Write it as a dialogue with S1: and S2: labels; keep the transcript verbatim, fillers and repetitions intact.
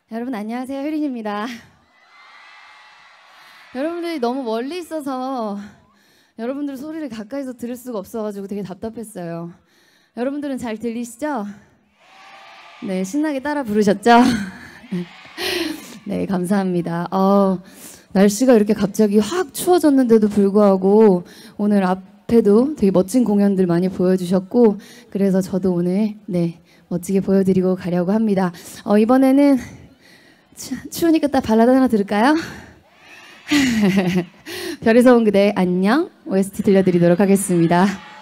S1: 여러분 안녕하세요, 효린입니다. 여러분들이 너무 멀리 있어서 여러분들 소리를 가까이서 들을 수가 없어가지고 되게 답답했어요. 여러분들은 잘 들리시죠? 네, 신나게 따라 부르셨죠? 네, 감사합니다. 어, 날씨가 이렇게 갑자기 확 추워졌는데도 불구하고 오늘 앞에도 되게 멋진 공연들 많이 보여주셨고, 그래서 저도 오늘 네 멋지게 보여드리고 가려고 합니다. 어, 이번에는 추, 추우니까 딱 발라드 하나 들을까요? 별에서 온 그대 안녕 오에스티 들려드리도록 하겠습니다.